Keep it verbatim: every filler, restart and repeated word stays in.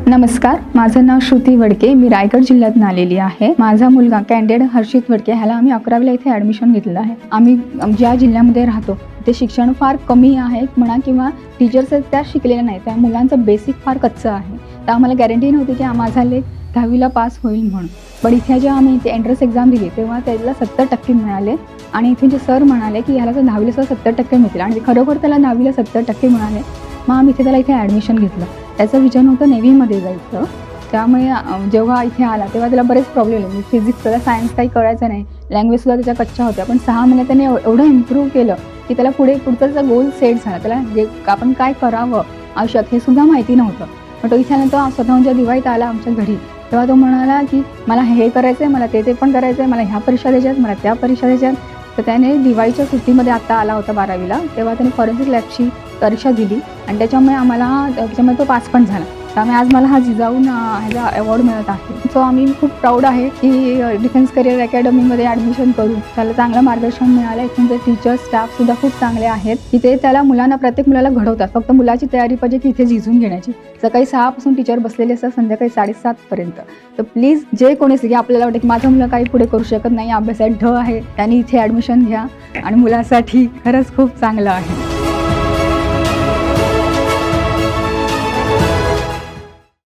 नमस्कार, माझं नाव श्रुती वडके. मी रायगड जिल्ह्यातून आलेली आहे. माझा मुलगा कॅन्डिडेट हर्षित वडके ह्याला आम्ही अकरावीला इथे ॲडमिशन घेतलेलं आहे. आम्ही ज्या जिल्ह्यामध्ये राहतो ते शिक्षण फार कमी आहे म्हणा किंवा टीचर्स त्या शिकलेल्या नाही, त्या मुलांचं बेसिक फार कच्चं आहे. तर आम्हाला गॅरंटी नव्हती की माझा लेक दहावीला पास होईल म्हणून. पण इथे जेव्हा आम्ही इथे एंट्रन्स एक्झाम दिली तेव्हा त्याला सत्तर टक्के मिळाले आणि इथे जे सर म्हणाले की ह्याला तर दहावीला सुद्धा सत्तर टक्के मिळतील आणि खरोखर त्याला दहावीला सत्तर टक्के मिळाले. मग आम्ही इथे त्याला इथे ॲडमिशन घेतलं. त्याचं विचार नव्हतं नेव्हीमध्ये जायचं, त्यामुळे जेव्हा इथे आला तेव्हा त्याला बरेच प्रॉब्लेम आले. फिजिक्स त्याला सायन्स काही कळायचं नाही, लँग्वेजसुद्धा त्याच्या कच्च्या होत्या. पण सहा महिन्यात त्याने एवढं इम्प्रूव्ह केलं की त्याला पुढे पुढचा त्याचा गोल सेट झाला. त्याला जे आपण काय करावं आयुष्यात हे सुद्धा माहिती नव्हतं. पण तो इथे आल्यानंतर स्वतःहून जेव्हा दिवाळीत आला आमच्या घरी तेव्हा तो म्हणाला की मला हे करायचं आहे, मला ते ते पण करायचं आहे, मला ह्या परीक्षा द्यायच्या आहेत, मला त्या परीक्षा द्यायच्या आहेत. तर त्याने दिवाळीच्या सुट्टीमध्ये आत्ता आला होता बारावीला, तेव्हा त्याने फॉरेन्सिक लॅबची परीक्षा दिली आणि त्याच्यामुळे आम्हाला त्याच्यामुळे तो पास पण झाला. त्यामुळे आज मला हा जिजाऊ ह्याचा अवॉर्ड मिळत आहे. सो आम्ही खूप प्राऊड आहे की डिफेन्स करिअर अकॅडमीमध्ये ॲडमिशन करून त्याला चांगलं मार्गदर्शन मिळालं. इथूनचे टीचर्स स्टाफसुद्धा खूप चांगले आहेत की ते त्याला मुलांना प्रत्येक मुलाला घडवतात. फक्त मुलाची तयारी पाहिजे की इथे झिजून घेण्याची. सकाळी सहापासून टीचर बसलेले असतात संध्याकाळी साडेसातपर्यंत. तर प्लीज जे कोणी की आपल्याला वाटतं की माझं मुलं काही पुढे करू शकत नाही, अभ्यासात ढ आहे, त्यांनी इथे ॲडमिशन घ्या आणि मुलासाठी खरंच खूप चांगलं आहे.